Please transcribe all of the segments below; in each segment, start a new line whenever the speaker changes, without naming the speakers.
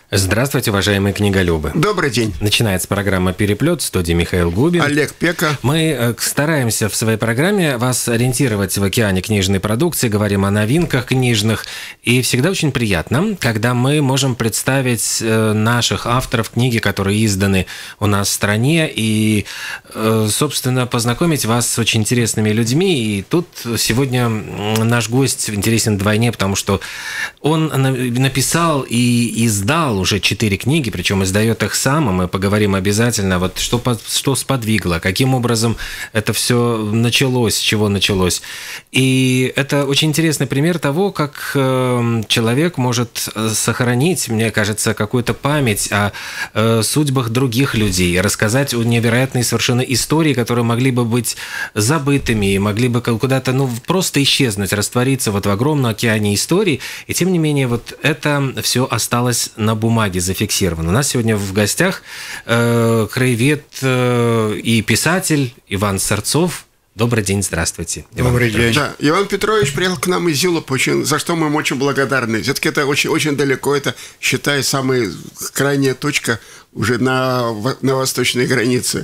Здравствуйте, уважаемые книголюбы.
Добрый день.
Начинается программа «Переплет», в студии Михаил Губин.
Олег Пека.
Мы стараемся в своей программе вас ориентировать в океане книжной продукции, говорим о новинках книжных. И всегда очень приятно, когда мы можем представить наших авторов, книги, которые изданы у нас в стране, и, собственно, познакомить вас с очень интересными людьми. И тут сегодня наш гость интересен вдвойне, потому что он написал и издал уже 4 книги, причем издает их сам, и мы поговорим обязательно, вот что сподвигло, каким образом это все началось, с чего началось. И это очень интересный пример того, как человек может сохранить, мне кажется, какую-то память о судьбах других людей, рассказать о невероятной совершенно истории, которые могли бы быть забытыми, могли бы куда-то просто исчезнуть, раствориться вот в огромном океане историй, и тем не менее вот это все осталось на бумаге зафиксировано. У нас сегодня в гостях краевед и писатель Иван Сырцов. Добрый день, здравствуйте.
Добрый день. Да, Иван Петрович приехал к нам из Зилупа, за что мы ему очень благодарны. Все-таки это очень далеко, это, считай, самая крайняя точка уже на восточной границе.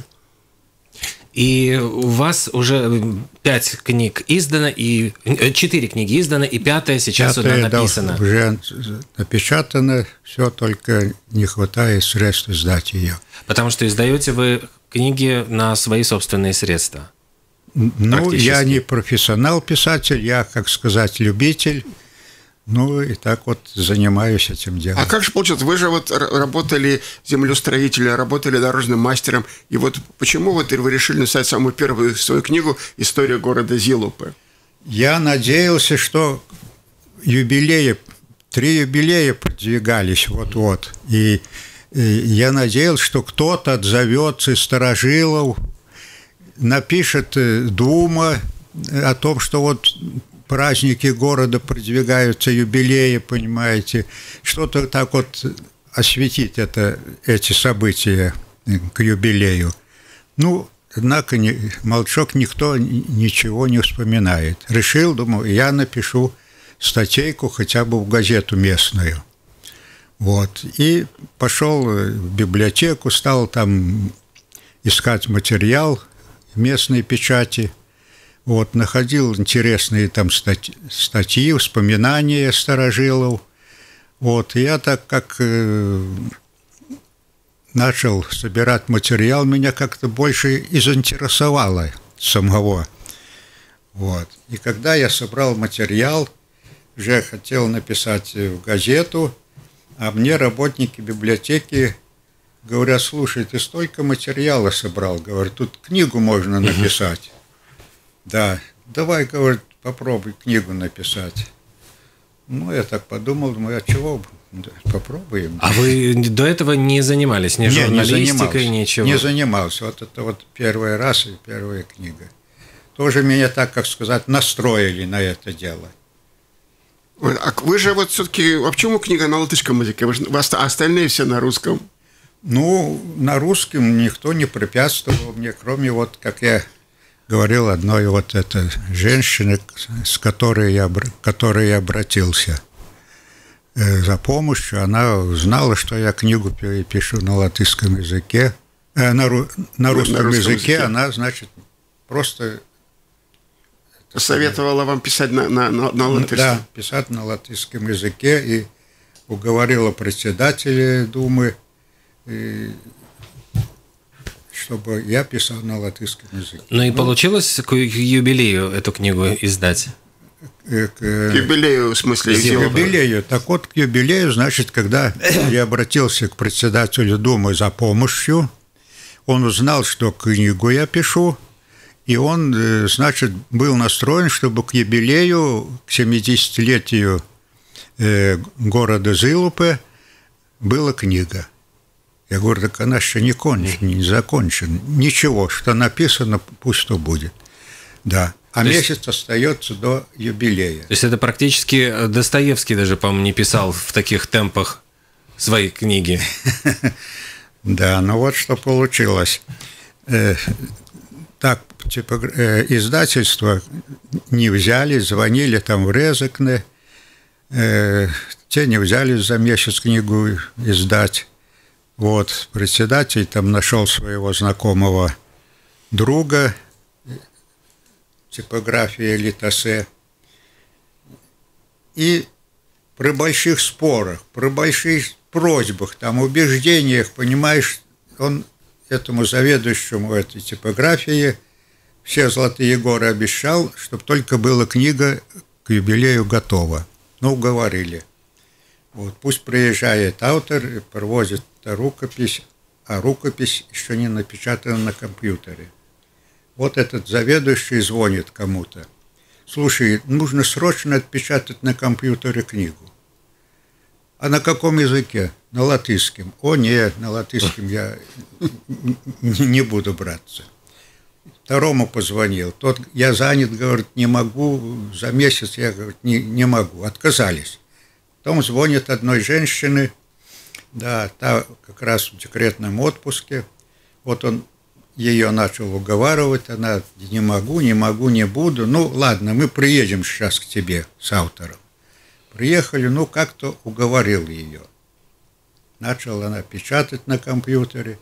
И у вас уже 5 книг издано, и 4 книги издано, и 5-я сейчас уже написана.
Да, уже напечатано, все, только не хватает средств издать ее.
Потому что издаете вы книги на свои собственные средства.
Ну, я не профессионал-писатель, я, как сказать, любитель. Ну, и так вот занимаюсь этим делом.
А как же получилось? Вы же вот работали землеустроителем, работали дорожным мастером. И вот почему вот вы решили написать самую первую свою книгу «История города Зилупы»?
Я надеялся, что 3 юбилея продвигались вот-вот. И я надеялся, что кто-то отзовется из старожилов, напишет Дума о том, что вот праздники города продвигаются, юбилеи, понимаете, что-то так вот осветить эти события к юбилею. Ну, однако молчок, никто ничего не вспоминает. Решил, думаю, я напишу статейку хотя бы в газету местную. Вот. И пошел в библиотеку, стал там искать материал местной печати. Вот, находил интересные там статьи, вспоминания старожилов. Вот, и я так как начал собирать материал, меня как-то больше и заинтересовало самого. Вот. И когда я собрал материал, уже хотел написать в газету, а мне работники библиотеки говорят: слушай, ты столько материала собрал, говорят, тут книгу можно написать. Да, давай, говорит, попробуй книгу написать. Ну, я так подумал, думаю, а чего? Попробуем.
А вы до этого не занимались ни журналистикой, ничего?
Не занимался. Вот это вот первый раз и первая книга. Тоже меня, так как сказать, настроили на это дело.
А вы же вот все-таки... А почему книга на латышском языке? Остальные все на русском?
Ну, на русском никто не препятствовал мне, кроме вот, как я говорил, одной вот этой женщины, с которой я обратился за помощью. Она знала, что я книгу пишу на латышском языке, на русском языке. Она, значит, просто...
Советовала вам писать на латышском?
Да, писать на латышском языке, и уговорила председателя Думы, чтобы я писал на латышском языке.
Ну и получилось к юбилею эту книгу издать?
К юбилею, в смысле?
К юбилею. Так вот, к юбилею, значит, когда я обратился к председателю Думы за помощью, он узнал, что книгу я пишу, и он, значит, был настроен, чтобы к юбилею, к 70-летию города Зилупы была книга. Я говорю, так она еще не закончена. Ничего, что написано, пусть что будет. Да. А месяц остается до юбилея.
То есть это практически Достоевский даже, по-моему, не писал в таких темпах свои книги.
Да, ну вот что получилось. Так, типа, издательство не взяли, звонили там в Резекне, те не взяли за месяц книгу издать. Вот, председатель там нашел своего знакомого друга, типография Литосе. И при больших спорах, при больших просьбах, там, убеждениях, понимаешь, он этому заведующему этой типографии все золотые горы обещал, чтобы только была книга к юбилею готова. Ну, уговорили. Вот, пусть приезжает автор и привозит рукопись, а рукопись еще не напечатана на компьютере. Вот этот заведующий звонит кому-то. Слушай, нужно срочно отпечатать на компьютере книгу. А на каком языке? На латышском. О, нет, на латышском я не буду браться. Второму позвонил. Тот, я занят, говорит, не могу, за месяц я, говорит, не могу. Отказались. Потом звонит одной женщине, да, та как раз в декретном отпуске. Вот он ее начал уговаривать, она не могу, не буду. Ну, ладно, мы приедем сейчас к тебе с автором. Приехали, ну, как-то уговорил ее. Начала она печатать на компьютере,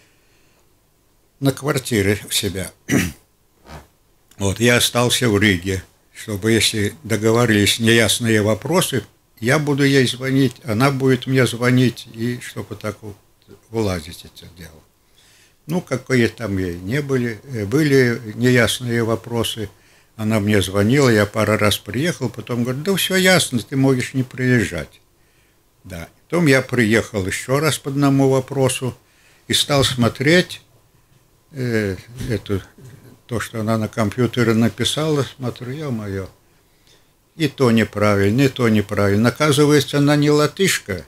на квартире у себя. Вот, я остался в Риге, чтобы, если договорились неясные вопросы, я буду ей звонить, она будет мне звонить, и чтобы так вот уладить это дело. Ну, какие там ей не были, были неясные вопросы. Она мне звонила, я пару раз приехал, потом говорит, да все ясно, ты можешь не приезжать. Да. Потом я приехал еще раз по одному вопросу и стал смотреть то, что она на компьютере написала, смотрю, ё-моё, и то неправильно, и то неправильно. Оказывается, она не латышка,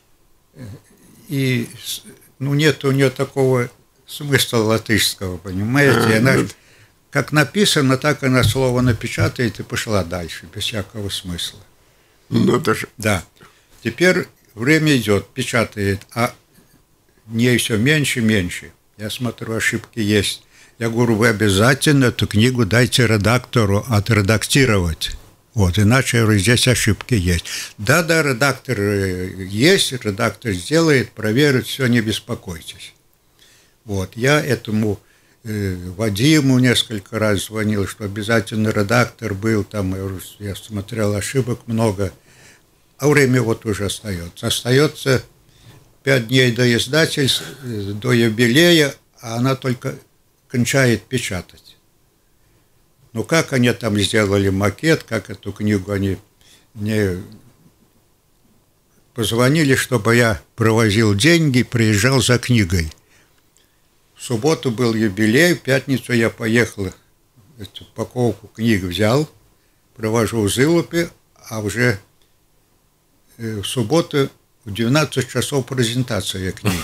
и ну, нет у нее такого смысла латышского, понимаете? Она как написано, так она слово напечатает и пошла дальше, без всякого смысла.
Ну, даже...
Да. Теперь время идет, печатает, а в ней все меньше и меньше. Я смотрю, ошибки есть. Я говорю, вы обязательно эту книгу дайте редактору отредактировать. Вот, иначе здесь ошибки есть. Да, редактор есть, редактор сделает, проверит, все, не беспокойтесь. Вот, я этому Вадиму несколько раз звонил, что обязательно редактор был, там, я смотрел, ошибок много, а время вот уже остается. Остается 5 дней до издательства, до юбилея, а она только кончает печатать. Ну, как они там сделали макет, как эту книгу они мне позвонили, чтобы я провозил деньги, приезжал за книгой. В субботу был юбилей, в пятницу я поехал, эту упаковку книг взял, провожу в Зилупе, а уже в субботу в 12 часов презентация книги.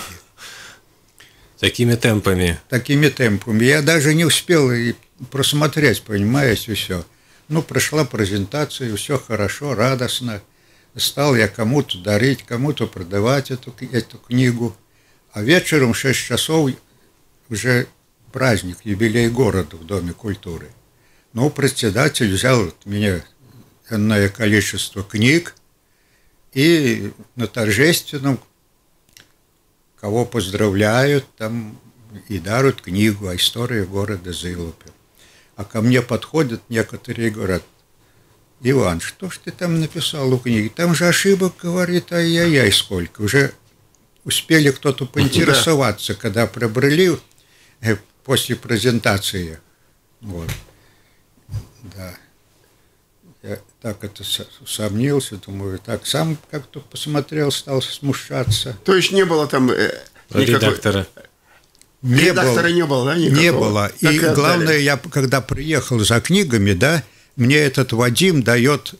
Такими темпами.
Такими темпами. Я даже не успел и просмотреть, понимаете, все. Ну, прошла презентация, все хорошо, радостно. Стал я кому-то дарить, кому-то продавать эту книгу. А вечером в 6 часов уже праздник, юбилей города в Доме культуры. Ну, председатель взял от меня энное количество книг и на торжественном кого поздравляют там и дарят книгу о истории города Зилупе. А ко мне подходят некоторые и говорят, Иван, что ж ты там написал у книги? Там же ошибок, говорит, ай-яй-яй сколько. Уже успели кто-то поинтересоваться, когда пробрали после презентации. Вот. Да. Я так это сомнился, думаю, так сам как-то посмотрел, стал смущаться.
То есть не было там
редактора?
Редактора не было, да, никакого?
Не было. И главное, я когда приехал за книгами, да, мне этот Вадим дает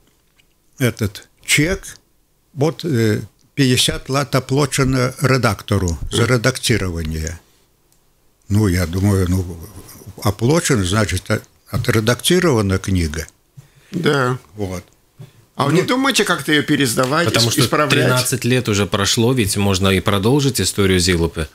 этот чек, вот 50 лат оплачено редактору за редактирование. Ну, я думаю, оплачено, значит, отредактирована книга.
Да.
Вот.
А вы не думаете как-то ее пересдавать,
потому что
исправлять?
13 лет уже прошло, ведь можно и продолжить историю Зилупы.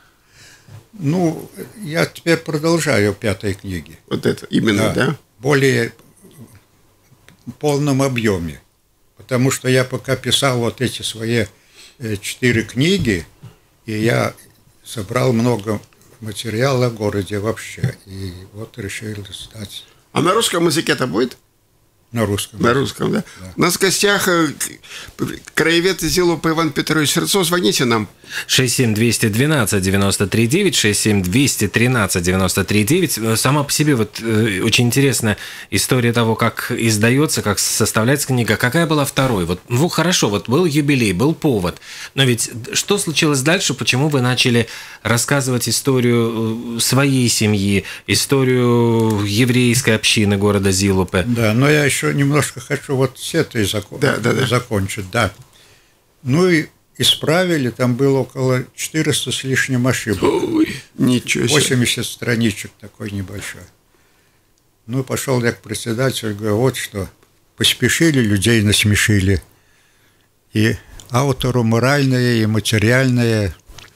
Ну, я теперь продолжаю 5-й книги.
Вот это, именно, да?
Более полном объеме. Потому что я пока писал вот эти свои 4 книги, и я собрал много материала в городе вообще. И вот решил сдать.
А на русском языке это будет?
На русском.
На русском, да? У нас в гостях краевед Зилупы Иван Петрович Сырцов. Звоните нам.
67-212-93-9, 67-213-93-9. Сама по себе вот очень интересная история того, как издается, как составляется книга. Какая была второй? Вот, ну, хорошо, вот был юбилей, был повод. Но ведь что случилось дальше? Почему вы начали рассказывать историю своей семьи, историю еврейской общины города Зилупы?
Да, но я еще немножко хочу вот с этой закончить, да. Ну и исправили, там было около 400 с лишним ошибок.
Ой, ничего себе.
80 страничек такой небольшой. Ну, пошел я к председателю, говорю, вот что, поспешили, людей насмешили. И автору моральное, и материальное.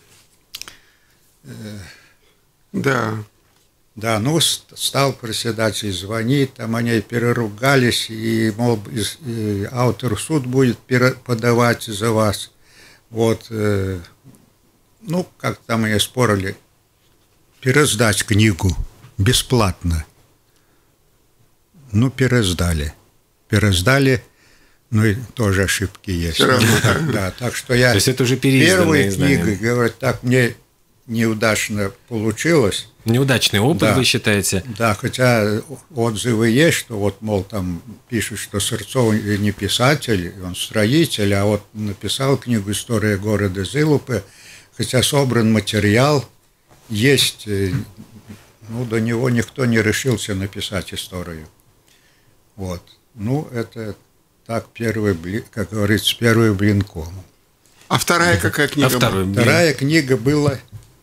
Да.
Да, ну, стал председатель звонить, там они переругались, и, мол, и автор в суд будет подавать за вас. Вот, ну, как там и спорили, пересдать книгу бесплатно. Ну, пересдали, ну, и тоже ошибки есть. Да, так что я...
То есть это уже переизданное издание.
Первой книгой, говорят, так мне неудачно получилось.
Неудачный опыт, да. Вы считаете?
Да, хотя отзывы есть, что вот, мол, там пишут, что Сырцов не писатель, он строитель, а вот написал книгу «История города Зилупы», хотя собран материал, есть, ну, до него никто не решился написать историю. Вот. Ну, это так первый, как говорится, первый блинком.
А вторая какая книга была?
Вторая книга была...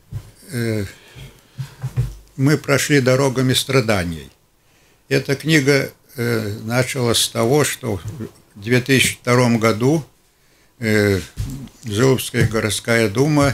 «Мы прошли дорогами страданий». Эта книга началась с того, что в 2002 году Зилупская городская дума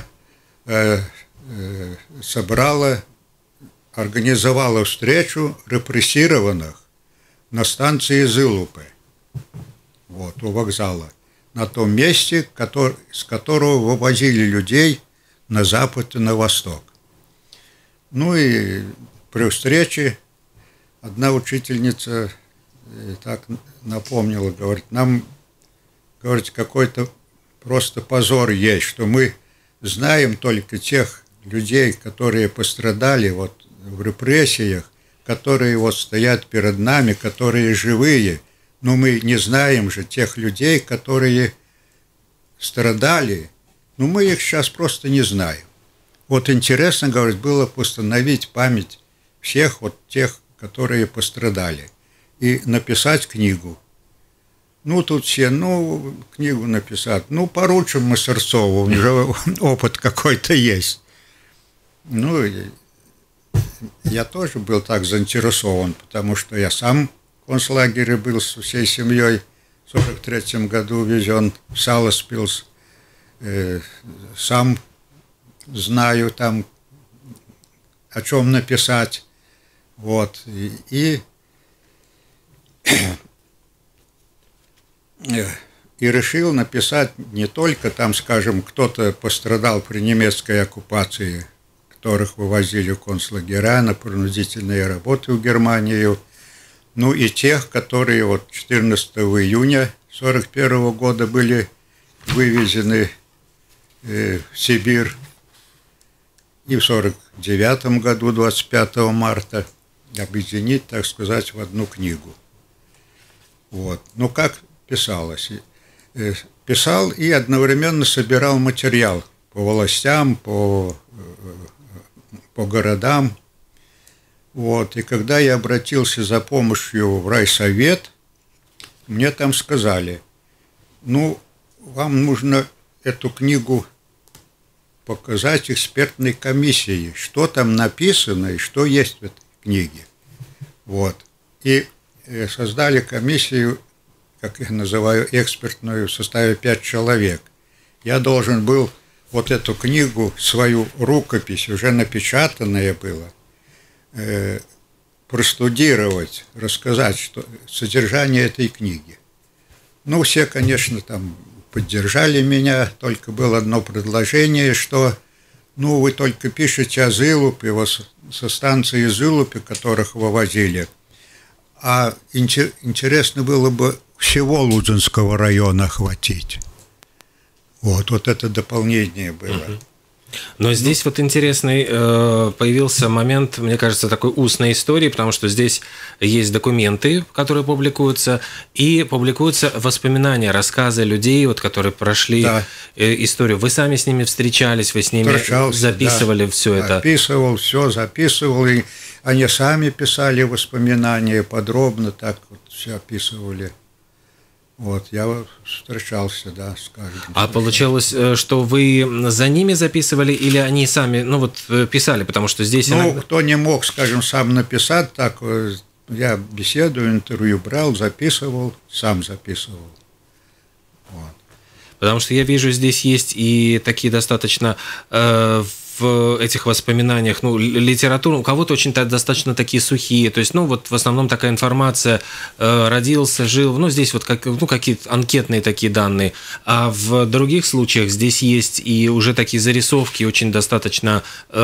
организовала встречу репрессированных на станции Зилупы, вот, у вокзала, на том месте, с которого вывозили людей на запад и на восток. Ну и при встрече одна учительница так напомнила, говорит, нам, говорит, какой-то просто позор есть, что мы знаем только тех людей, которые пострадали вот в репрессиях, которые вот стоят перед нами, которые живые, но мы не знаем же тех людей, которые страдали, но мы их сейчас просто не знаем. Вот интересно, говорит, было постановить память всех вот тех, которые пострадали, и написать книгу. Ну, тут все, ну, книгу написать, ну, поручим мы Сырцову, у него опыт какой-то есть. Ну, я тоже был так заинтересован, потому что я сам в концлагере был со всей семьей, в 1943 году увезен в Саласпилс, сам знаю там, о чем написать, вот, и решил написать не только там, скажем, кто-то пострадал при немецкой оккупации, которых вывозили в концлагеря на принудительные работы в Германию, ну и тех, которые вот 14 июня 1941 года были вывезены в Сибирь, и в 1949 году, 25 марта, объединить, так сказать, в одну книгу. Вот. Ну, как писалось? Писал и одновременно собирал материал по властям, по городам. Вот. И когда я обратился за помощью в райсовет, мне там сказали, ну, вам нужно эту книгу показать экспертной комиссии, что там написано и что есть в этой книге. Вот. И создали комиссию, как я называю, экспертную, в составе 5 человек. Я должен был вот эту книгу, свою рукопись, уже напечатанная была, простудировать, рассказать, что содержание этой книги. Ну, все, конечно, там поддержали меня, только было одно предложение, что, ну, вы только пишете о Зылупе, со станции Зылупе, которых вывозили, а интересно было бы всего Лудинского района охватить. Вот это дополнение было.
Но здесь вот интересный появился момент, мне кажется, такой устной истории, потому что здесь есть документы, которые публикуются, и публикуются воспоминания, рассказы людей, которые прошли историю. Вы сами с ними встречались, вы с ними записывали все это?
Записывал, все записывал, и они сами писали воспоминания подробно, так вот все описывали. Вот, я встречался, с каждым.
А получалось, что вы за ними записывали или они сами, писали, потому что здесь...
кто не мог, скажем, сам написать, так я беседу, интервью брал, записывал, сам записывал. Вот.
Потому что я вижу, здесь есть и такие достаточно... в этих воспоминаниях, литература, у кого-то очень достаточно такие сухие, то есть, в основном такая информация, родился, жил, здесь какие-то анкетные такие данные, а в других случаях здесь есть и уже такие зарисовки очень достаточно,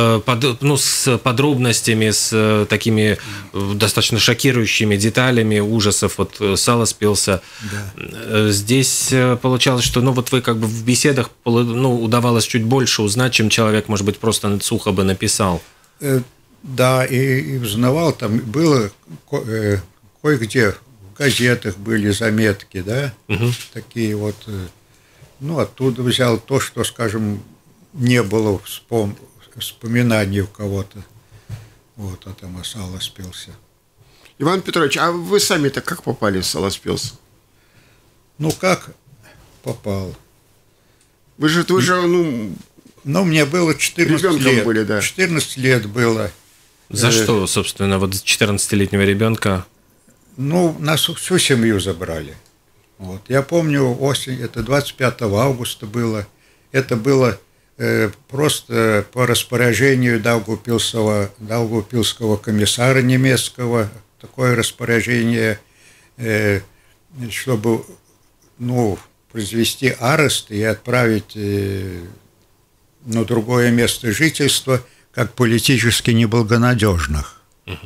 с подробностями, с такими достаточно шокирующими деталями, ужасов, сало спился. Да. Здесь получалось, что, вы как бы в беседах, удавалось чуть больше узнать, чем человек, может быть, просто сухо бы написал.
Да, и узнавал, там было кое-где в газетах были заметки, такие вот, оттуда взял то, что, скажем, не было вспоминаний у кого-то, а там сало спился.
Иван Петрович, а вы сами-то как попали в Саласпилс?
Как попал?
Вы же
мне было 14 лет.
Были, да.
14 лет было.
За что, собственно, 14-летнего ребенка?
Нас всю семью забрали. Я помню, осень, это 25 августа было. Это было просто по распоряжению Даугавпилского комиссара немецкого. Такое распоряжение, чтобы, произвести арест и отправить... на другое место жительства, как политически неблагонадежных.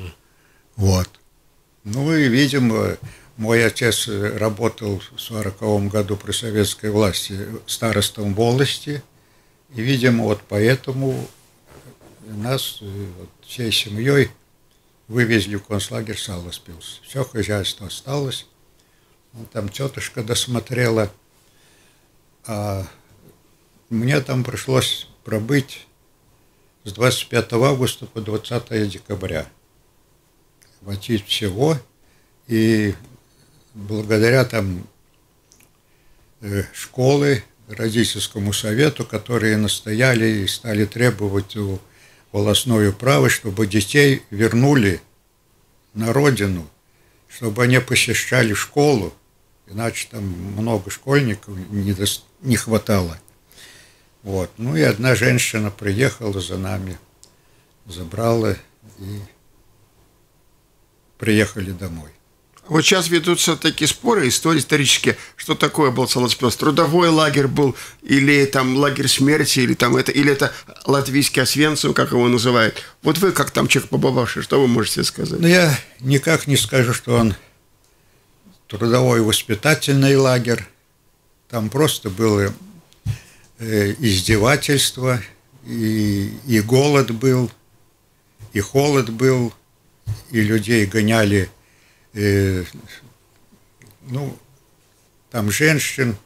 И, видимо, мой отец работал в 1940 году при советской власти старостом волости, и, видимо, поэтому нас всей семьей вывезли в концлагерь Саласпилс. Все хозяйство осталось, там тетушка досмотрела, а мне там пришлось пробыть с 25 августа по 20 декабря. Хватить всего. И благодаря там школы, родительскому совету, которые настояли и стали требовать у волостной управы, чтобы детей вернули на родину, чтобы они посещали школу, иначе там много школьников не хватало. И одна женщина приехала за нами, забрала и приехали домой.
Вот сейчас ведутся такие споры исторические, что такое был Саласпилс. Трудовой лагерь был, или там лагерь смерти, или это латвийский Освенцим, как его называют. Вот вы, как там человек побывавший, что вы можете сказать?
Я никак не скажу, что он трудовой воспитательный лагерь. Там просто было... издевательство, и голод был, и холод был, и людей гоняли, там женщин,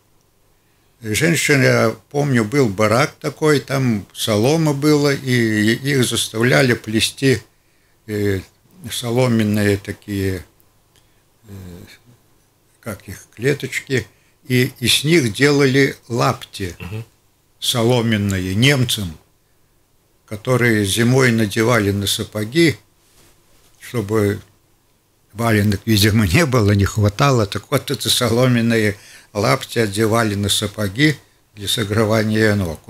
я помню, был барак такой, там солома была, и их заставляли плести соломенные такие, клеточки, и с них делали лапти. Соломенные немцам, которые зимой надевали на сапоги, чтобы валенок, видимо, не было, не хватало, так эти соломенные лапти одевали на сапоги для согревания ног.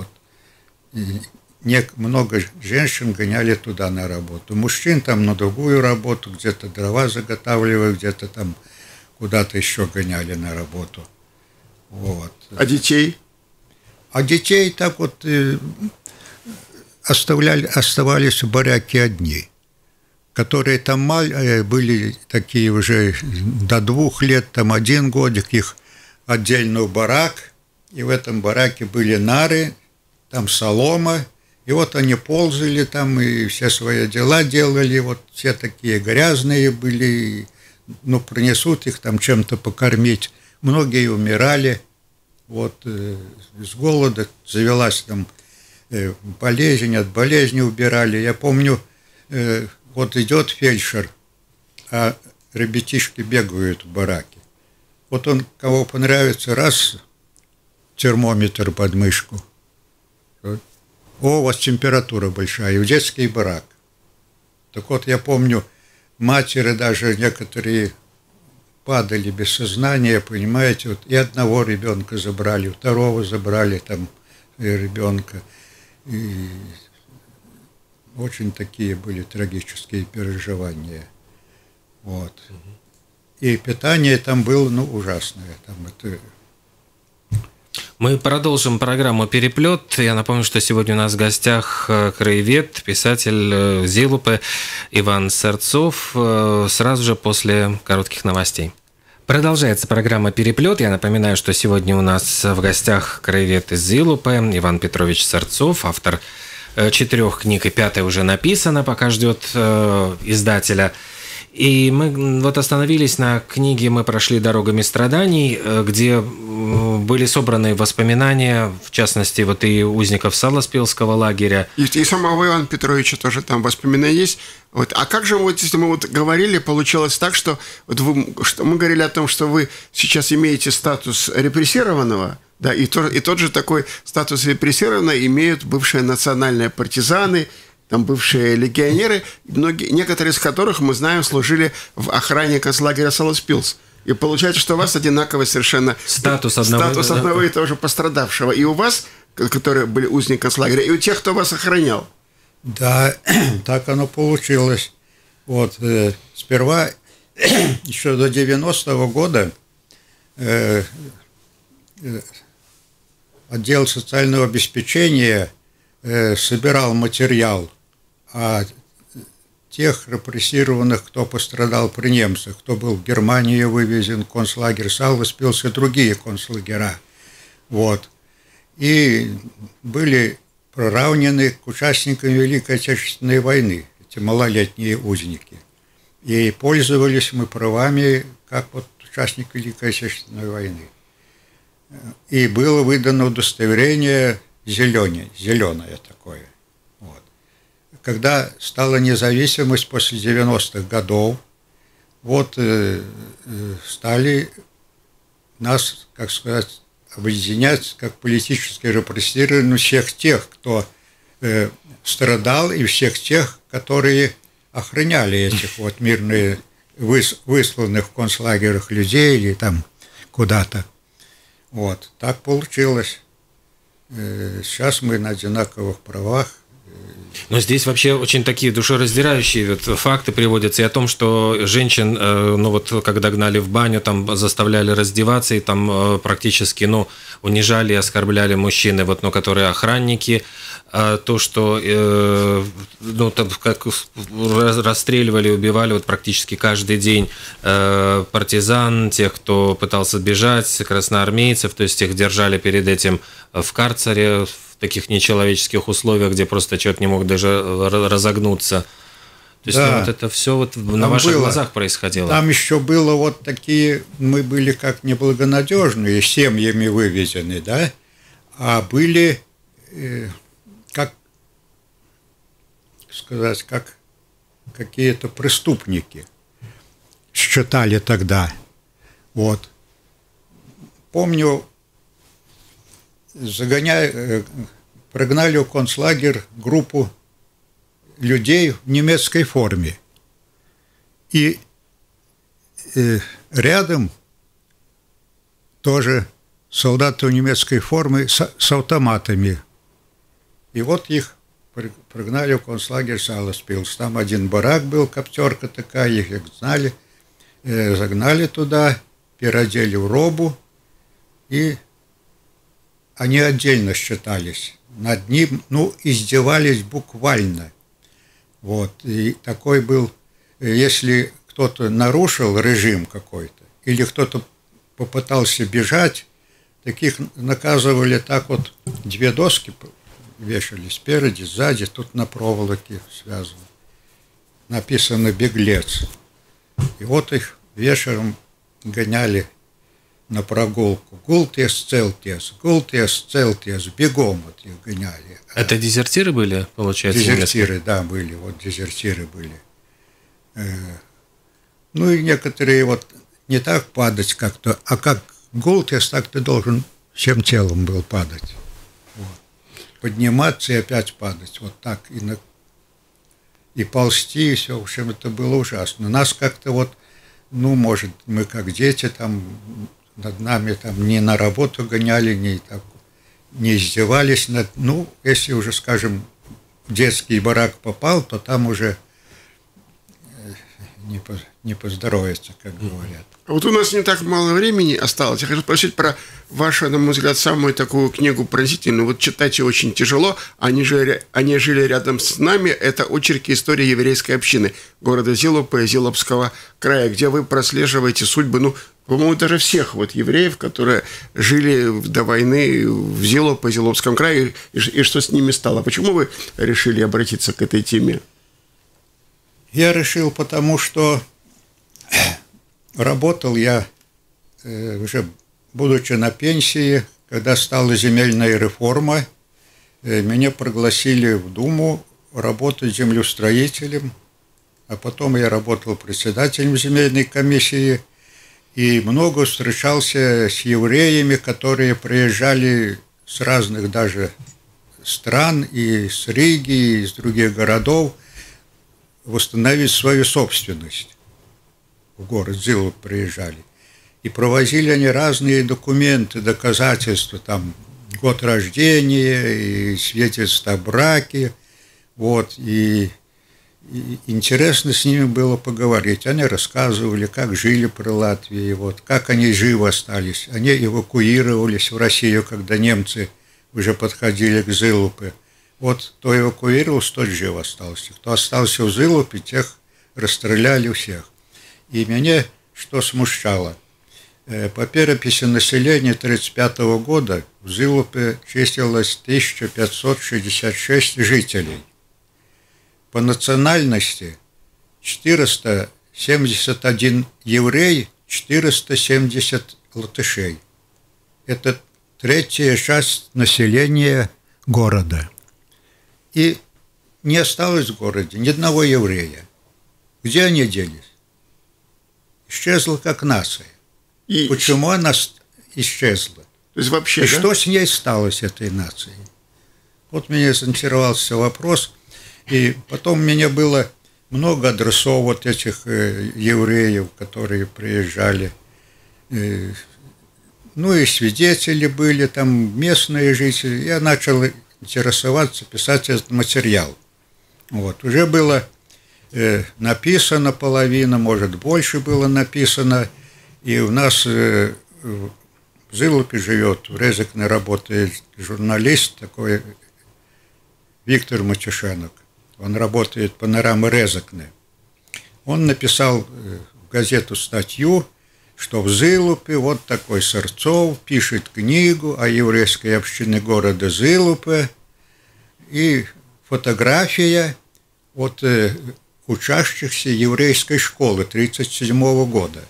Много женщин гоняли туда на работу. Мужчин там на другую работу, где-то дрова заготавливали, где-то там куда-то еще гоняли на работу. Вот.
А детей?
А детей так вот оставались бараки одни, которые там были такие уже до 2 лет, там 1 годик, их отдельно в барак, и в этом бараке были нары, там солома, и вот они ползали там и все свои дела делали, вот все такие грязные были, ну, принесут их там чем-то покормить. Многие умирали, вот, с голода завелась там болезнь, от болезни убирали. Я помню, вот идет фельдшер, а ребятишки бегают в бараке. Вот он, кого понравится, раз термометр под мышку. О, у вас температура большая, и в детский барак. Так вот, я помню, матери даже некоторые падали без сознания, понимаете, вот и одного ребенка забрали, второго забрали там ребенка. И очень такие были трагические переживания. Вот. И питание там было, ну, ужасное. Там это...
Мы продолжим программу «Переплет». Я напомню, что сегодня у нас в гостях краевед, писатель Зилупы Иван Сырцов. Сразу же после коротких новостей. Продолжается программа «Переплет». Я напоминаю, что сегодня у нас в гостях краевед из Зилупы Иван Петрович Сырцов, автор 4 книг, и 5-я уже написана, пока ждет издателя. И мы вот остановились на книге «Мы прошли дорогами страданий», где были собраны воспоминания, в частности, вот и узников Саласпилского лагеря.
И самого Ивана Петровича тоже там воспоминания есть. Вот. А как же, вот, если мы вот говорили, получилось так, что, вот что мы говорили о том, что вы сейчас имеете статус репрессированного, да, и тот же такой статус репрессированного имеют бывшие национальные партизаны, там бывшие легионеры, некоторые из которых, мы знаем, служили в охране концлагеря Саласпилс. И получается, что у вас одинаковый совершенно статус одного и того же пострадавшего. И у вас, которые были узниками концлагеря, и у тех, кто вас охранял.
Да, так оно получилось. Вот, сперва, еще до 90-го года, отдел социального обеспечения собирал материал о тех репрессированных, кто пострадал при немцах, кто был в Германию вывезен, концлагерь Саласпилс и другие концлагеря. Вот. И были приравнены к участникам Великой Отечественной войны, эти малолетние узники. И пользовались мы правами, как вот участник Великой Отечественной войны. И было выдано удостоверение зеленое такое. Вот. Когда стала независимость после 90-х годов, вот стали нас, как сказать, объединять как политически репрессированных всех тех, кто страдал, и всех тех, которые охраняли этих вот мирных высланных в концлагерях людей или там куда-то. Вот, так получилось. Сейчас мы на одинаковых правах.
Но здесь вообще очень такие душераздирающие факты приводятся и о том, что женщин, ну вот когда гнали в баню, там заставляли раздеваться и там практически, ну, унижали и оскорбляли мужчины, вот, но которые охранники, то, что, ну, там, как расстреливали, убивали вот практически каждый день партизан, тех, кто пытался бежать, красноармейцев, то есть их держали перед этим в карцере, в таких нечеловеческих условиях, где просто человек не мог даже разогнуться. То есть, да, ну, вот это все вот на ваших глазах происходило.
Там еще было вот такие, мы были как неблагонадежные, семьями вывезены, да, а были, как сказать, как какие-то преступники считали тогда. Вот. Помню, прогнали в концлагерь группу людей в немецкой форме. И рядом тоже солдаты в немецкой форме с автоматами. И вот их прогнали в концлагерь Саласпилс. Там один барак был, коптерка такая, их знали, загнали туда, переодели в робу и они отдельно считались. Над ним, издевались буквально. Вот. И такой был, если кто-то нарушил режим какой-то, или кто-то попытался бежать, таких наказывали так вот, 2 доски вешали спереди, сзади, тут на проволоке связано. Написано «Беглец». И вот их вечером гоняли на прогулку. Гултес, целтес, бегом вот их гоняли.
Это дезертиры были, получается?
Дезертиры, да, были, вот дезертиры были. Ну и некоторые вот не так падать как-то, а как гултес, так ты должен всем телом был падать. Вот. Подниматься и опять падать, вот так, и ползти, и все, в общем, это было ужасно. Нас как-то вот, может, мы как дети там, над нами там не на работу гоняли, не издевались над, если уже, скажем, в детский барак попал, то там уже не поздоровится, как говорят.
А вот у нас не так мало времени осталось. Я хочу спросить про вашу, на мой взгляд, самую такую книгу пронзительную. Вот читать ее очень тяжело. Они жили рядом с нами. Это очерки истории еврейской общины города Зилупа и Зилупского края, где вы прослеживаете судьбы, по-моему, даже всех вот евреев, которые жили до войны в Зилупе и Зилупском крае, и что с ними стало. Почему вы решили обратиться к этой теме?
Я решил, потому что работал я уже будучи на пенсии, когда стала земельная реформа, меня пригласили в Думу работать землеустроителем, а потом я работал председателем земельной комиссии и много встречался с евреями, которые приезжали с разных даже стран, и с Риги, и из других городов, восстановить свою собственность. В город Зилуп приезжали. И провозили они разные документы, доказательства, там, год рождения, и свидетельство о браке. Вот, и интересно с ними было поговорить. Они рассказывали, как жили при Латвии, вот, как они живы остались. Они эвакуировались в Россию, когда немцы уже подходили к Зилупе. Вот кто эвакуировался, тот жив остался. Кто остался в Зилупе, тех расстреляли всех. И меня что смущало? По переписи населения 1935 года в Зилупе числилось 1566 жителей. По национальности 471 еврей, 470 латышей. Это третья часть населения города. И не осталось в городе ни одного еврея. Где они делись? Исчезла как нация. И почему она исчезла?
То есть вообще,
и что с ней стало, с этой нацией? Вот меня заинтересовался вопрос. И потом у меня было много адресов вот этих евреев, которые приезжали. И свидетели были, там местные жители. Я начал интересоваться, писать этот материал. Вот. Уже было написано половина, может, больше было написано. И у нас в Зилупе живет, в Резекне работает журналист такой Виктор Матюшенок. Он работает «Панорама Резекне». Он написал в газету статью, что в Зилупе вот такой Сырцов пишет книгу о еврейской общине города Зилупе, и фотография от учащихся еврейской школы 1937 года.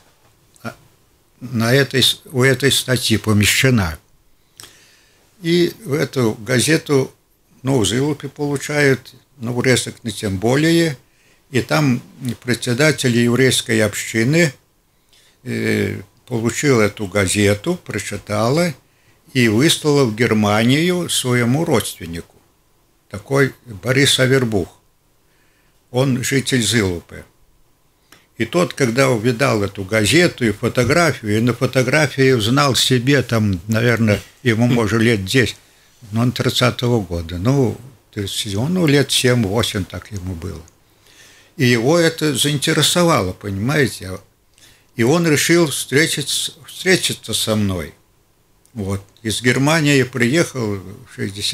У этой статьи помещена. И в эту газету, в Зилупе получают, в Резекне тем более, и там председатель еврейской общины получил эту газету, прочитала и выслала в Германию своему родственнику, такой Борис Авербух. Он житель Зилупы. И тот, когда увидал эту газету и фотографию, и на фотографии узнал себе, там, наверное, ему, может, лет 10, он 30-го года, лет 7-8 так ему было. И его это заинтересовало, понимаете? И он решил встретиться со мной. Вот. Из Германии приехал в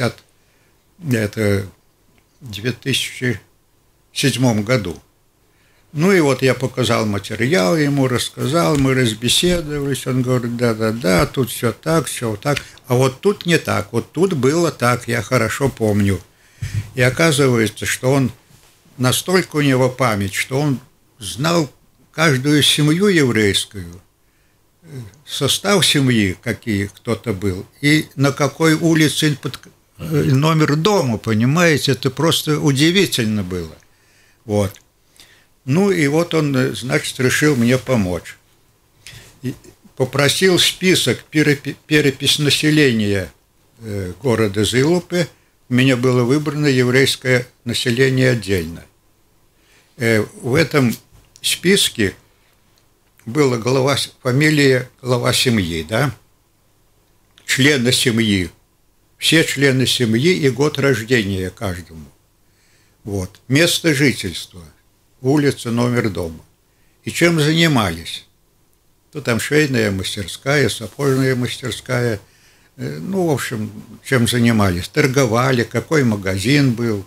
2007 году. Ну и вот я показал материал ему, рассказал, мы разбеседовались, он говорит, да, тут все так, а вот тут не так, вот тут было так, я хорошо помню. И оказывается, что он, настолько у него память, что он знал каждую семью еврейскую, состав семьи, какие кто-то был, и на какой улице номер дома, понимаете, это просто удивительно было. Вот. Ну и вот он, значит, решил мне помочь. И попросил список, перепись населения города Зылупы. У меня было выбрано еврейское население отдельно. В этом списке была фамилия глава семьи, да? Члены семьи. Все члены семьи и год рождения каждому. Вот. Место жительства. Улица, номер дома. И чем занимались? То там швейная мастерская, сапожная мастерская. Ну, в общем, чем занимались? Торговали, какой магазин был.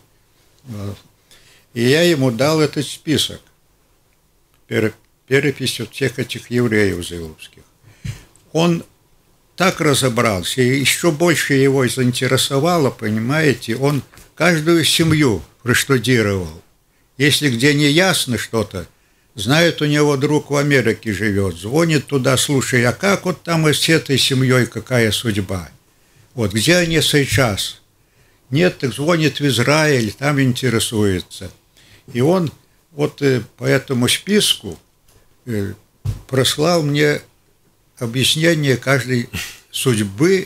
И я ему дал этот список. Перепись от всех этих евреев зылупских. Он так разобрался, и еще больше его заинтересовало, понимаете, он каждую семью проштудировал. Если где не ясно что-то, знает, у него друг в Америке живет, звонит туда, слушай, а как вот там и с этой семьей какая судьба? Вот где они сейчас? Нет, так звонит в Израиль, там интересуется. И он вот по этому списку прослал мне объяснение каждой судьбы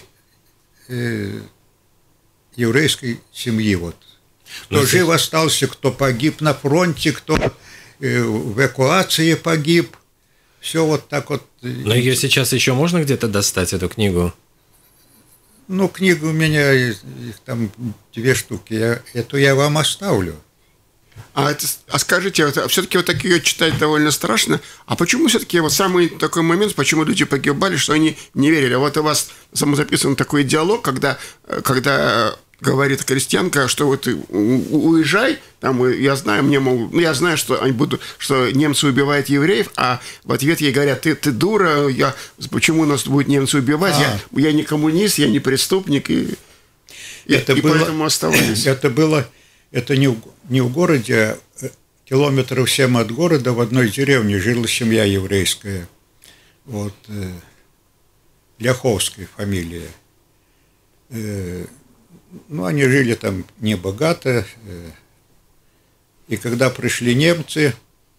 еврейской семьи. Вот. Кто жив остался, кто погиб на фронте, кто в эвакуации погиб. Все вот так вот.
Но ее сейчас еще можно где-то достать, эту книгу?
Ну, книгу у меня, их там 2 штуки. Эту я вам оставлю.
А скажите, все-таки вот так ее читать довольно страшно. А почему все-таки вот самый такой момент, почему люди погибали, что они не верили? Вот у вас записан такой диалог, когда говорит крестьянка, что вот уезжай, там я знаю, я знаю, что немцы убивают евреев, а в ответ ей говорят, ты дура, почему нас будут немцы убивать? Я не коммунист, я не преступник, и поэтому оставались.
Это не в городе, а километров 7 от города в одной деревне жила семья еврейская. Вот, Ляховская фамилия. Ну, они жили там небогато. И когда пришли немцы,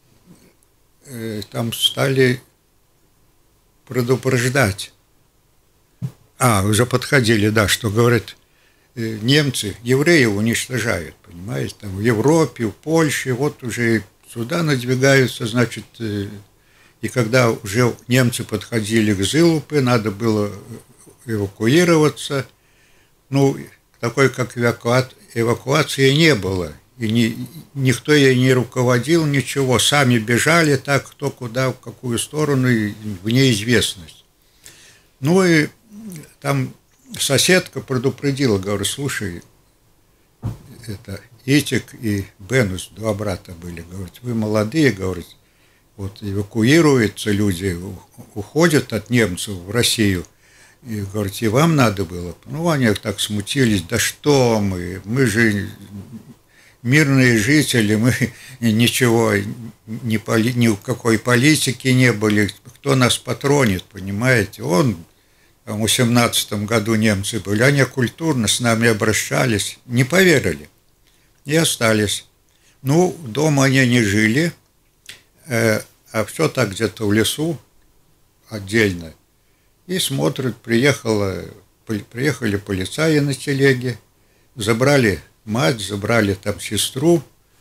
там стали предупреждать. Уже подходили, да, что говорят, немцы евреев уничтожают, понимаете, там в Европе, в Польше, вот уже сюда надвигаются, значит, и когда уже немцы подходили к Зылупе, надо было эвакуироваться, ну, такой, как эвакуации не было, и никто ей не руководил, ничего, сами бежали так, кто куда, в какую сторону, и в неизвестность. Ну, и там соседка предупредила, говорит, слушай, это Итик и Бенус, 2 брата были, говорит, вы молодые, говорит, вот эвакуируются люди, уходят от немцев в Россию, и, говорит, и вам надо было. Ну, они так смутились, да что мы же мирные жители, мы ничего, ни в какой политике не были, кто нас патронит, понимаете, в 18 году немцы были, они культурно с нами обращались, не поверили и остались. Ну, дома они не жили, а все так где-то в лесу отдельно. И смотрят, приехали полицаи на телеге, забрали мать, забрали там сестру,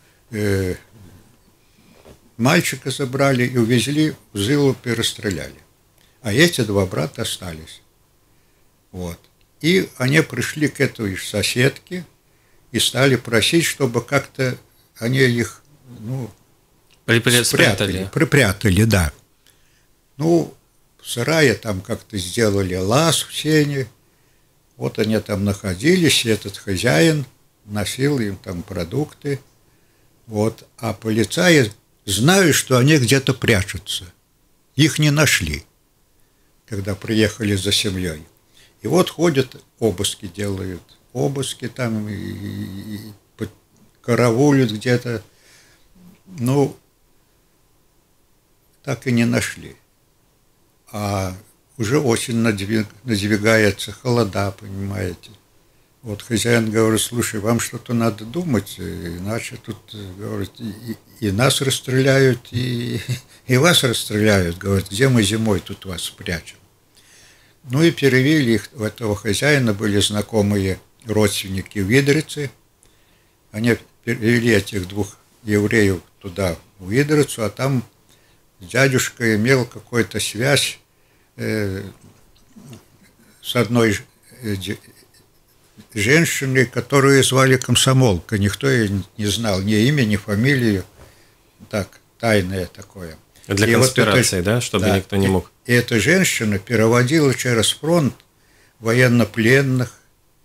мальчика забрали и увезли в Зылупе, расстреляли. А эти 2 брата остались. Вот. И они пришли к этой соседке и стали просить, чтобы как-то они их, припрятали, да. Ну, в сарае там как-то сделали лаз в сене. Вот они там находились, и этот хозяин носил им там продукты. Вот. А полицаи знают, что они где-то прячутся. Их не нашли, когда приехали за семьей. И вот ходят, обыски делают. Обыски там и караулят где-то. Ну, так и не нашли. А уже очень надвигается холода, понимаете. Вот хозяин говорит: слушай, вам что-то надо думать, иначе тут, говорит, и нас расстреляют, и вас расстреляют. Говорит, где мы зимой тут вас спрячем? Ну и перевели их, у этого хозяина были знакомые родственники в Идрице. Они перевели этих двух евреев туда, в Идрицу, а там дядюшка имел какую-то связь с одной женщиной, которую звали Комсомолка. Никто ее не знал, ни имя, ни фамилию. Так, тайное такое.
Для конспирации, вот да? Чтобы да, никто не мог.
И эта женщина переводила через фронт военнопленных,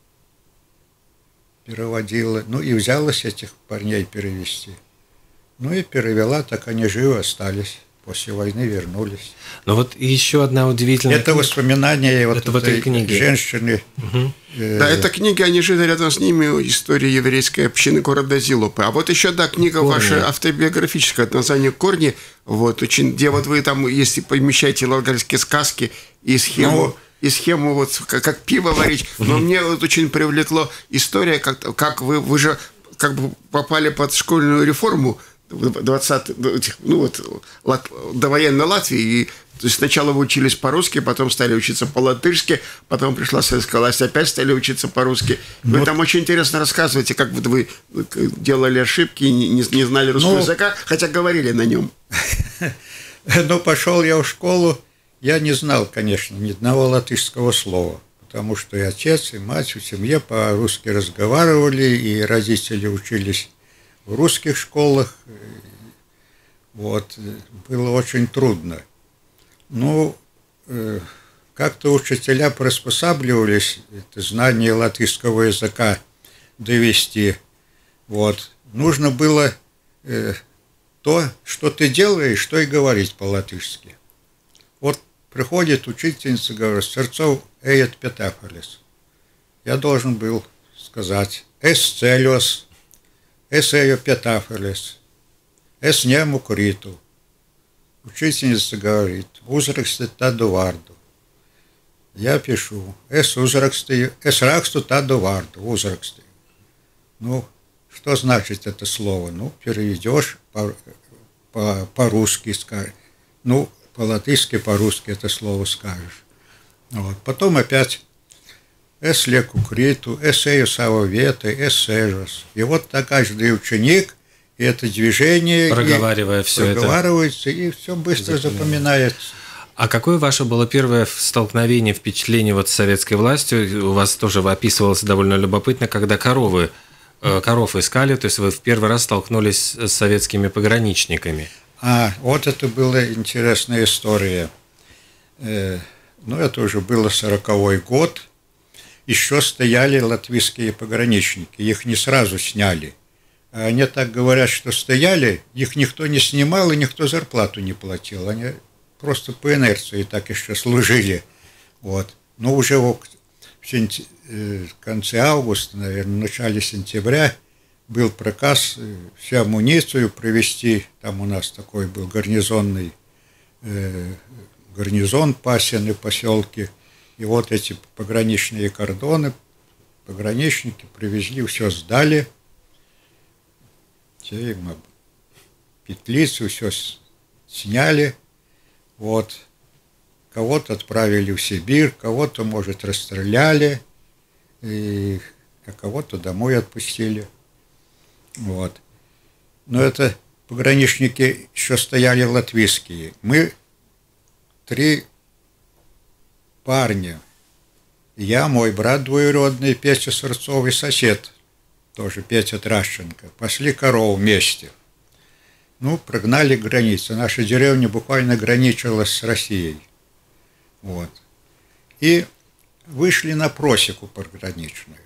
переводила, ну и взялась этих парней перевести. Ну и перевела, так они живы остались. После войны вернулись.
Но вот еще одна удивительная...
Это воспоминания вот
это этой книги.
Женщины.
Угу. Да, это книги, они жили рядом с ними, история еврейской общины города Зилупы. А вот еще, да, книга «Корни». Ваша автобиографическая, от названия «Корни», вот, очень, где вот вы там, если помещаете латгальские сказки и схему... И схему вот как пиво варить. Но мне вот очень привлекло история, как вы же как бы попали под школьную реформу 20 ну вот довоенной Латвии. И то есть сначала вы учились по-русски, потом стали учиться по-латышски, потом пришла советская власть, опять стали учиться по-русски. Вы там очень интересно рассказываете, как вот вы делали ошибки, не знали русского языка, хотя говорили на нем.
Ну, пошел я в школу. Я не знал, конечно, ни одного латышского слова, потому что и отец, и мать в семье по-русски разговаривали, и родители учились в русских школах. Вот, было очень трудно. Ну, как-то учителя приспосабливались, это знание латышского языка довести. Вот. Нужно было то, что ты делаешь, что и говорить по-латышски. Вот приходит учительница, говорит: Серцов эйет петафалис. Я должен был сказать: эс целиос, эс эйо петафалис, эс нему криту. Учительница говорит: uzraksti tādu vārdu. Я пишу: эс rakstu tādu vārdu, uzraksti. Ну, что значит это слово? Ну, переведешь по-русски, скажешь. Ну, по-латышски, по-русски это слово скажешь. Вот. Потом опять «эс леку криту», «эс эю савоветы», «эс сежос». И вот так каждый ученик, и это движение
проговаривая все
проговаривается, и все быстро запоминается.
А какое ваше было первое столкновение, впечатление вот с советской властью? У вас тоже описывалось довольно любопытно, когда коров искали, то есть вы в первый раз столкнулись с советскими пограничниками.
Вот это была интересная история. Ну, это уже было 40-й год. Еще стояли латвийские пограничники. Их не сразу сняли. А они так говорят, что стояли, их никто не снимал и никто зарплату не платил. Они просто по инерции так еще служили. Вот. Но уже в конце августа, наверное, в начале сентября был приказ всю амуницию привезти. Там у нас такой был гарнизон пасены, поселки. И вот эти пограничные кордоны, пограничники привезли, все сдали. Петлицу все сняли. Вот. Кого-то отправили в Сибирь, кого-то, может, расстреляли, а кого-то домой отпустили. Вот. Но это пограничники еще стояли латвийские. Мы 3 парня. Я, мой брат двоюродный, Петя Сырцов, и сосед, тоже Петя Тращенко. Пошли корову вместе. Ну, прогнали границу. Наша деревня буквально граничила с Россией. Вот. И вышли на просеку пограничную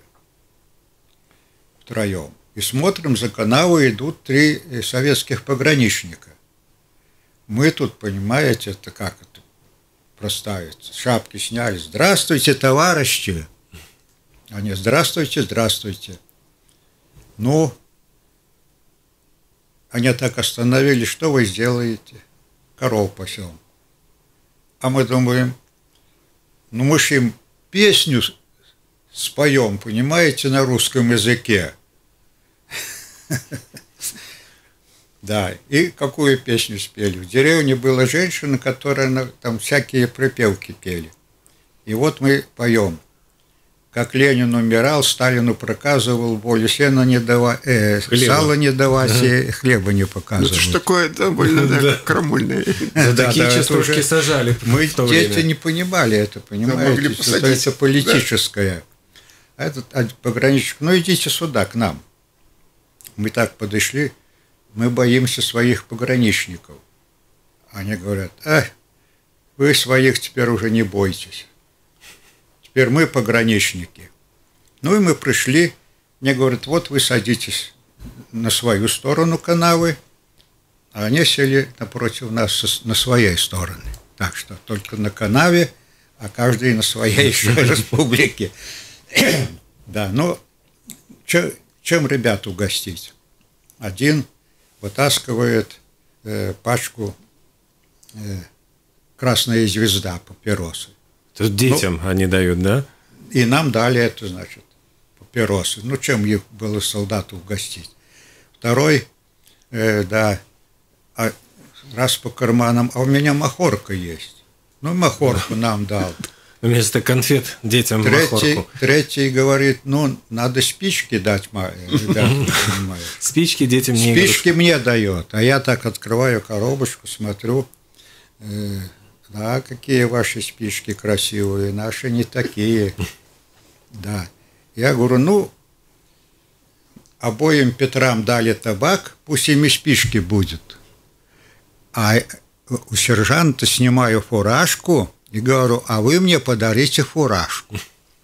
втроем. И смотрим, за канавой идут 3 советских пограничника. Мы тут, понимаете, это как это проставить? Шапки сняли. Здравствуйте, товарищи! Они, здравствуйте, здравствуйте. Ну, они так остановились, что вы сделаете? Коров пасем. А мы думаем, ну мы же им песню споем, понимаете, на русском языке. Да, и какую песню спели? В деревне была женщина, которая там всякие припевки пели. И вот мы поем. Как Ленин умирал, Сталину проказывал, волю сена не давать, сала не давать, хлеба не показывать.
Это что такое довольно крамольное.
Такие частушки сажали.
Мы, дети, не понимали это, понимаете, что это политическое. А этот пограничник, ну идите сюда, к нам. Мы так подошли, мы боимся своих пограничников. Они говорят, вы своих теперь уже не бойтесь. Теперь мы пограничники. Ну и мы пришли, мне говорят, вот вы садитесь на свою сторону канавы, а они сели напротив нас на своей стороне. Так что только на канаве, а каждый на своей еще республике. Да, ну, чем ребят угостить? Один вытаскивает пачку «Красная звезда» папиросы.
Тут детям они дают, да?
И нам дали это, значит, папиросы. Ну, чем их было солдату угостить? Второй, да, раз по карманам, а у меня махорка есть. Ну, махорку нам дал.
Вместо конфет детям махорку.
Третий говорит, ну, надо спички дать, ребята, понимаешь.
Спички детям не
Спички мне дает. А я так открываю коробочку, смотрю, да, какие ваши спички красивые, наши не такие. Да. Я говорю, ну, обоим Петрам дали табак, пусть ими спички будет. А у сержанта снимаю фуражку и говорю, а вы мне подарите фуражку.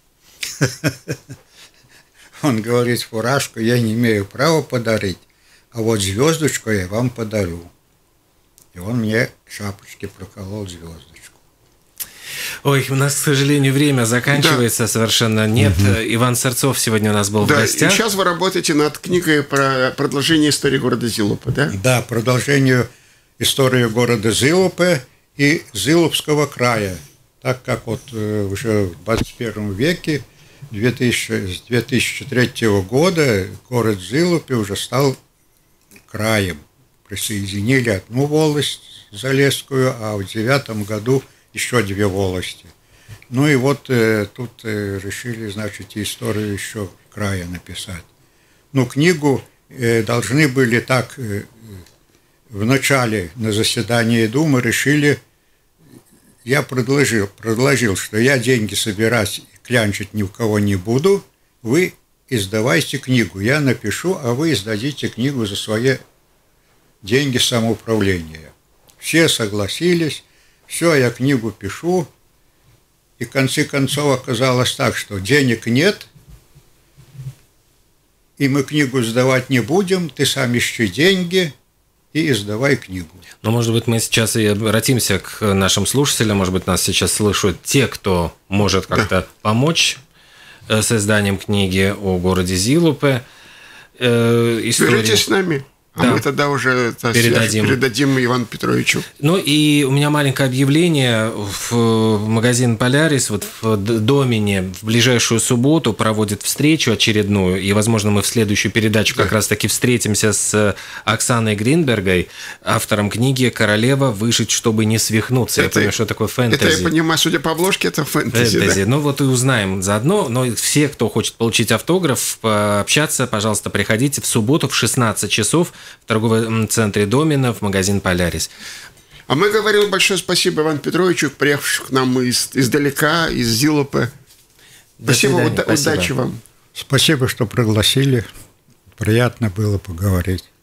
Он говорит, фуражку я не имею права подарить, а вот звездочку я вам подарю. И он мне шапочки проколол звездочку.
Ой, у нас, к сожалению, время заканчивается, да. Совершенно нет. Иван Сырцов сегодня у нас был в гостях.
И сейчас вы работаете над книгой про продолжение истории города Зилупы, да?
Да, продолжение истории города Зилупы и Зилупского края. Так как вот уже в 21 веке, с 2003 года, город Зилупе уже стал краем. Присоединили одну волость Залесскую, а в 2009 году еще 2 волости. Ну и вот тут решили, значит, историю еще края написать. Ну, книгу должны были так в начале на заседании Думы решили, я предложил, что я деньги собирать и клянчить ни у кого не буду, вы издавайте книгу, я напишу, а вы издадите книгу за свои деньги самоуправления. Все согласились, все, я книгу пишу, и в конце концов оказалось так, что денег нет, и мы книгу сдавать не будем, ты сам ищи деньги и издавай книгу.
Ну, может быть, мы сейчас и обратимся к нашим слушателям, может быть, нас сейчас слышат те, кто может как-то помочь с изданием книги о городе Зилупе.
Свяжитесь с нами. А да. Мы тогда уже передадим Ивану Петровичу.
Ну и у меня маленькое объявление. В магазин «Полярис» вот в Домине в ближайшую субботу проводит встречу очередную. И, возможно, мы в следующую передачу как раз-таки встретимся с Оксаной Гринбергой, автором книги «Королева. Выжить, чтобы не свихнуться». Я понимаю, что такое фэнтези.
Это я понимаю, судя по обложке, это фэнтези. Да?
Ну вот и узнаем заодно. Но все, кто хочет получить автограф, пообщаться, пожалуйста, приходите в субботу в 16 часов в торговом центре Домина, в магазин «Полярис».
А мы говорим большое спасибо Ивану Петровичу, приехавшему к нам издалека, из Зилупы. Спасибо, удачи вам.
Спасибо, что пригласили. Приятно было поговорить.